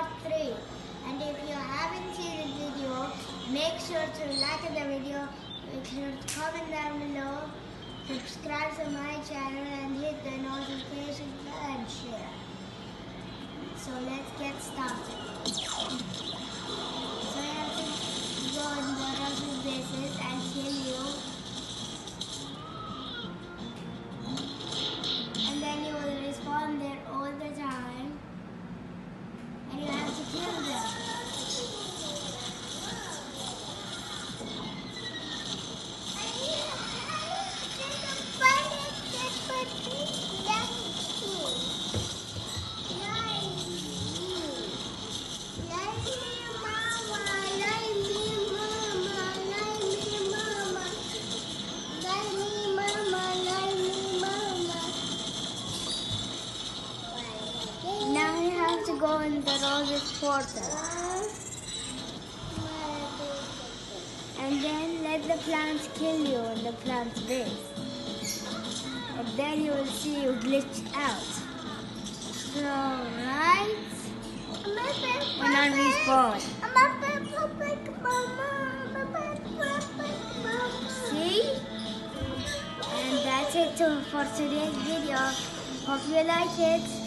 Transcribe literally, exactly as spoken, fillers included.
part three. And if you haven't seen the video, make sure to like the video, make sure to comment down below, subscribe to my channel and hit the notification bell and share. So let's get started. So you have to go on the rugby bases and kill you. And then you will respawn there all the time. And you have to kill them. Now you have to go in the Rose's portal. And then let the plants kill you in the plant's base. And then you will see you glitch out. So, right? When I respawn. See? And that's it for today's video. Hope you like it.